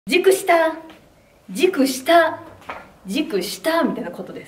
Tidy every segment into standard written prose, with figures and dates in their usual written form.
軸下、軸下、軸下みたいなことです。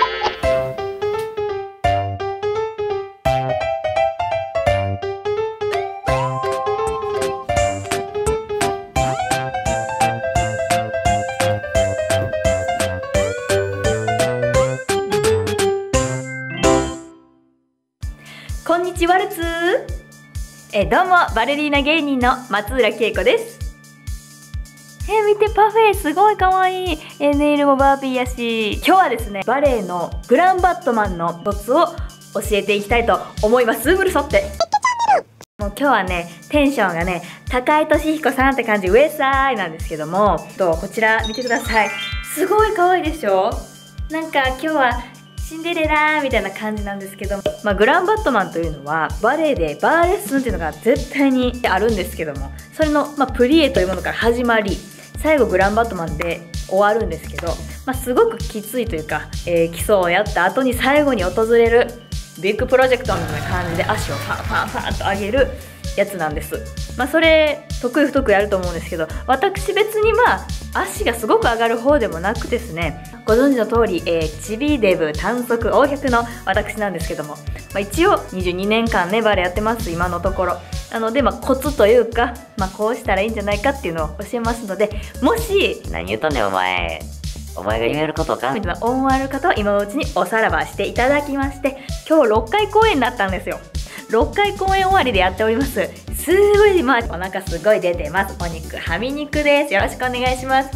こんにちはルツー。どうもバレリーナ芸人の松浦恵子です。見てパフェすごいかわいい。ネイルもバービーやし。今日はですね、バレエのグランバットマンのコツを教えていきたいと思います。うるそって。もう今日はね、テンションがね、高井俊彦さんって感じ、ウエスタイなんですけども、こちら見てください。すごい可愛いでしょ。なんか今日はシンデレラみたいな感じなんですけど、グランバットマンというのはバレエでバーレッスンっていうのが絶対にあるんですけども、それの、プリエというものから始まり、最後グランバットマンで終わるんですけど、すごくきついというか、基礎をやった後に最後に訪れるビッグプロジェクトみたいな感じで足をパンパンパンと上げるやつなんです。それ得意不得意あると思うんですけど、私別に足がすごく上がる方でもなくですね、ご存知の通り、チビデブ短足横脚の私なんですけども、一応22年間ねバレエやってます今のところ。なのでコツというか、こうしたらいいんじゃないかっていうのを教えますので、もし何言うとんねんお前が言えることかみたいな思われる方は今のうちにおさらばしていただきまして、今日6回公演だったんですよ。6回公演終わりでやっております。すごいお腹すごい出てます。お肉はみ肉です。よろしくお願いします。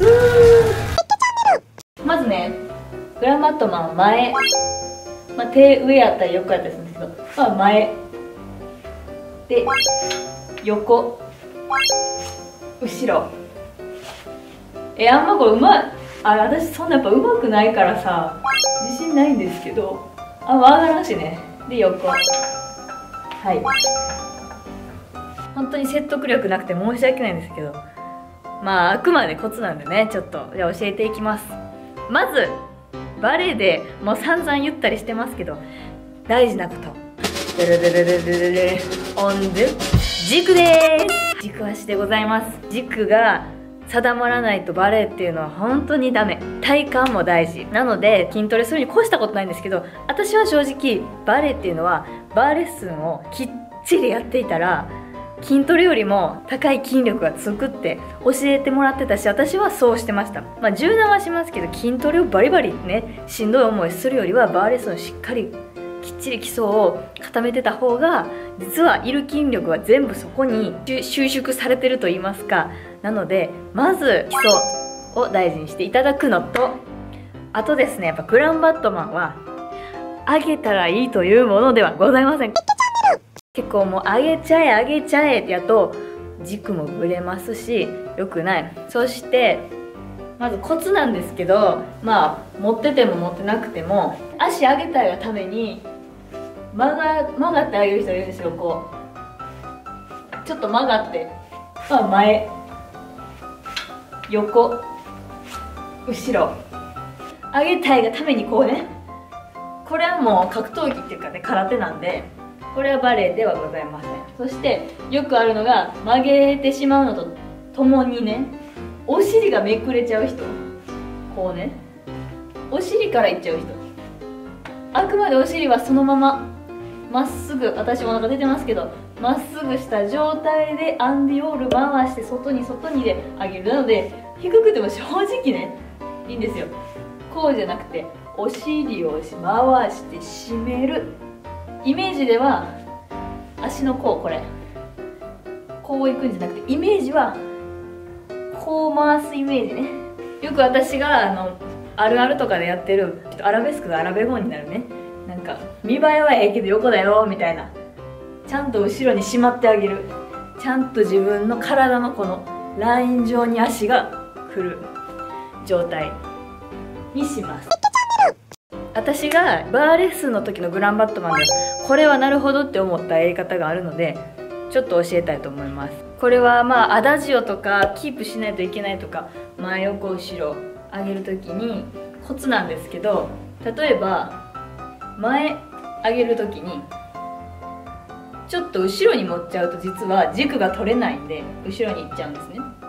まずね、グランバットマンは前、手上やったり横やったりするんですけど、前で横後ろ。あんまこれうまい。私そんなやっぱうまくないからさ、自信ないんですけど、上がらんしね。で横。はい。本当に説得力なくて申し訳ないんですけど、あくまでコツなんでね、ちょっとじゃあ教えていきます。まずバレエでもう散々言ったりしてますけど、大事なこと、オンで軸です。軸足でございます。軸が定まらないとバレエっていうのは本当にダメ。体幹も大事なので、筋トレするに越したことないんですけど、私は正直バレエっていうのはバーレッスンをきっちりやっていたら筋トレよりも高い筋力がつくって教えてもらってたし、私はそうしてました。柔軟はしますけど、筋トレをバリバリねしんどい思いするよりはバーレッスンをしっかりきっちり基礎を固めてた方が、実はいる筋力は全部そこに収縮されてると言いますか。なのでまず基礎を大事にしていただくのと、あとですね、やっぱグランバットマンは上げたらいいというものではございません。結構もう上げちゃえってやと軸もぶれますし良くない。そしてまずコツなんですけど、持ってても持ってなくても足上げたいがために曲がってあげる人がいるんですよ。こうちょっと曲がって、前横後ろ上げたいがためにこうね。これはもう格闘技っていうかね、空手なんで、これはバレエではございません。そしてよくあるのが、曲げてしまうのとともにね、お尻がめくれちゃう人、こうね、お尻からいっちゃう人。あくまでお尻はそのまままっすぐ、私お腹出てますけど、まっすぐした状態でアンディオール回して外にで上げる。なので低くても正直ねいいんですよ。こうじゃなくてお尻を回して締めるイメージでは、足のこういくんじゃなくて、イメージはこう回すイメージね。よく私があるあるとかでやってるアラベスクがアラベゴンになるね、なんか見栄えはええけど横だよみたいな、ちゃんと後ろにしまってあげる。ちゃんと自分の体のこのライン上に足が来る状態にします。私がバーレッスンの時のグランバットマンでこれはなるほどって思ったやり方があるので、ちょっと教えたいと思います。これはアダジオとかキープしないといけないとか、前横後ろ上げる時にコツなんですけど、例えば前上げる時にちょっと後ろに持っちゃうと、実は軸が取れないんで後ろに行っちゃうんですね。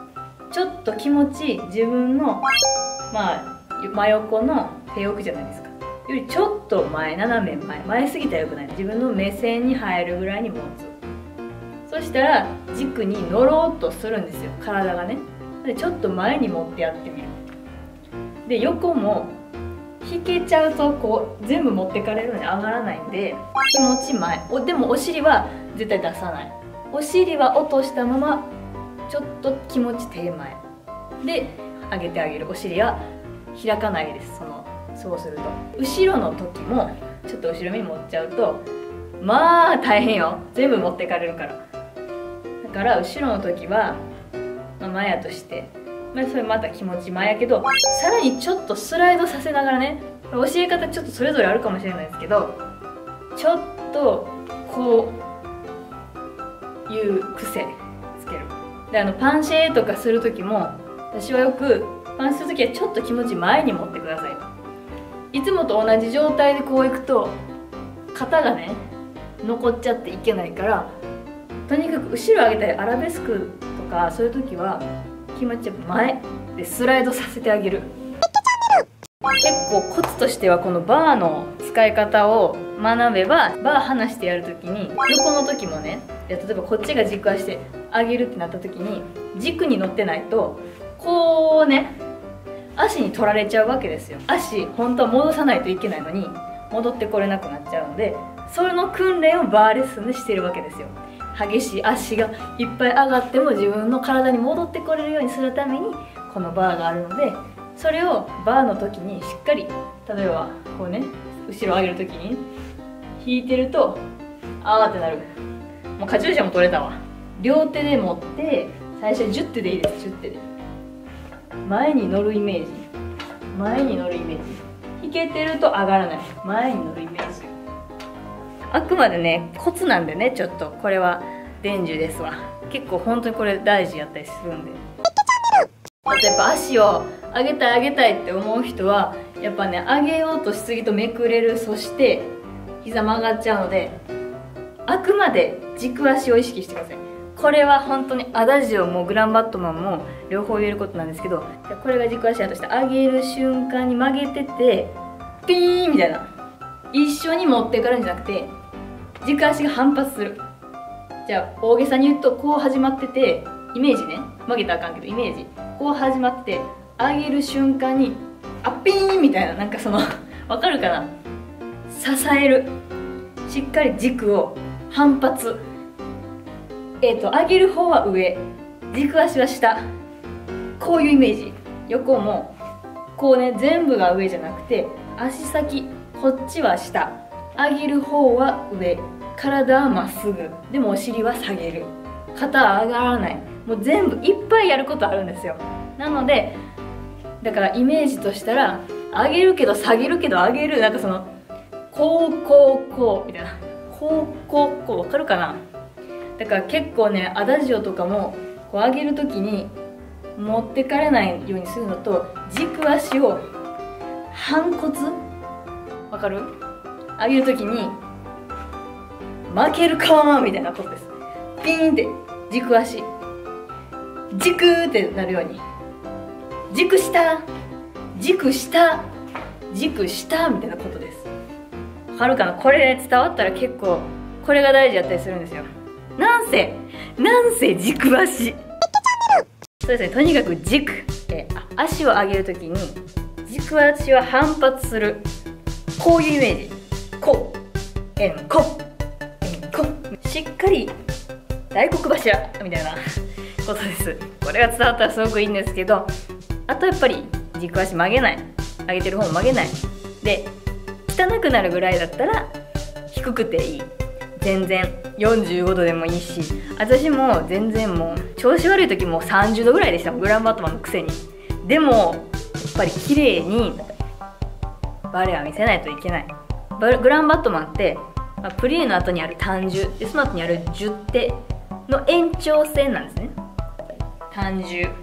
ちょっと気持ち自分の真横の手奥じゃないですかよりちょっと斜め前すぎたらよくない、自分の目線に入るぐらいに持つ。そしたら軸に乗ろうとするんですよ、体がね。でちょっと前に持ってやってみる。で横も引けちゃうとこう全部持ってかれるのに上がらないんで、気持ち前でもお尻は絶対出さない。お尻は落としたままちょっと気持ち手前で上げてあげる。お尻は開かないです。そうすると後ろの時もちょっと後ろに持っちゃうと大変よ、全部持ってかれるから。だから後ろの時は、前やとして、それまた気持ち前やけど、さらにちょっとスライドさせながらね、教え方ちょっとそれぞれあるかもしれないですけど、ちょっとこういう癖つける。でパンシェとかする時も、私はよくパンする時はちょっと気持ち前に持ってくださいと。いつもと同じ状態でこういくと肩がね残っちゃっていけないから、とにかく後ろ上げたりアラベスクとかそういう時は気持ち前でスライドさせてあげる。結構コツとしてはこのバーの使い方を学べば、バー離してやるときに横の時もね、例えばこっちが軸足して上げるってなった時に軸に乗ってないとこうね足に取られちゃうわけですよ。足本当は戻さないといけないのに戻ってこれなくなっちゃうので、それの訓練をバーレッスンでしてるわけですよ。激しい足がいっぱい上がっても自分の体に戻ってこれるようにするためにこのバーがあるので、それをバーの時にしっかり、例えばこうね後ろ上げる時に引いてるとあーってなる。もうカチューシャも取れたわ。両手で持って最初10手でいいです。10手で前に乗るイメージ、前に乗るイメージ。引けてると上がらない、前に乗るイメージ。あくまでねコツなんでね、ちょっとこれは伝授ですわ。結構本当にこれ大事やったりするんで。あとやっぱ足を上げたい上げたいって思う人はやっぱね、上げようとしすぎとめくれる。そして膝曲がっちゃうので、あくまで軸足を意識してください。これは本当にアダジオもグランバットマンも両方言えることなんですけど、これが軸足だとして上げる瞬間に曲げててピーンみたいな、一緒に持っていかれるんじゃなくて軸足が反発する。じゃあ大げさに言うとこう始まってて、イメージね、曲げたらあかんけどイメージこう始まって上げる瞬間にピーンみたいな、なんかわかるかな、支える。しっかり軸を反発、上げる方は上、軸足は下、こういうイメージ。横もこうね、全部が上じゃなくて足先こっちは下、上げる方は上、体はまっすぐ、でもお尻は下げる、肩は上がらない。もう全部いっぱいやることあるんですよ。なのでだからイメージとしたら、上げるけど下げるけど上げる、なんかこうこうこうみたいな、こうこうこう、わかるかな。だから結構ねアダジオとかもこう上げるときに持ってかれないようにするのと、軸足を反骨、わかる？上げるときに負けるかみたいなことです。ピーンって軸足、軸ってなるように、軸下、軸下、軸下みたいなことです。わかるかな。これ、ね、伝わったら結構これが大事だったりするんですよ。なんせ軸足。そうですね、とにかく軸、足を上げるときに軸足は反発する。こういうイメージ。こう、こう、しっかり大黒柱みたいなことです。これが伝わったらすごくいいんですけど、あとやっぱり軸足曲げない、上げてる方も曲げないで、汚くなるぐらいだったら低くていい。全然45度でもいいし、私も全然もう調子悪い時も30度ぐらいでしたもん、グランバットマンのくせに。でもやっぱり綺麗にバレエは見せないといけない。グランバットマンって、プリエの後にある単10で、その後にある10手の延長線なんですね。単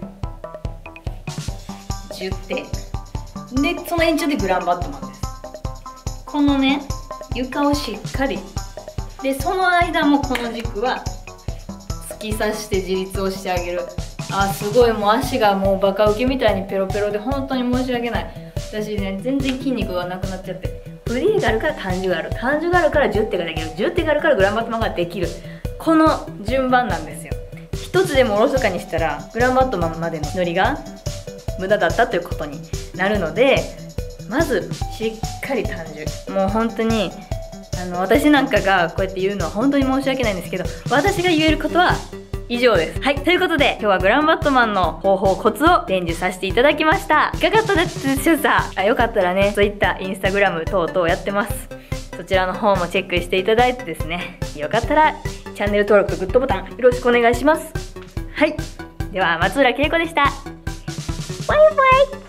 10、10手で、その延長でグランバットマンです。このね、床をしっかりで、その間もこの軸は突き刺して自立をしてあげる。 すごいもう足がもうバカウケみたいにペロペロで本当に申し訳ない。私ね全然筋肉がなくなっちゃって、フリーがあるから単純がある、単純があるから10手ができる、10手があるからグランバットマンができる、この順番なんですよ。一つでもおろそかにしたらグランバットマンまでのノリが無駄だったということになるので、まずしっかり単純、もう本当に私なんかがこうやって言うのは本当に申し訳ないんですけど、私が言えることは以上です。はい、ということで今日はグランバットマンの方法コツを伝授させていただきました。いかがだったでしょうか。よかったらね Twitter、Instagram 等々やってます。そちらの方もチェックしていただいてですね、よかったらチャンネル登録とグッドボタンよろしくお願いします。はい、では松浦恵子でした。バイバイ。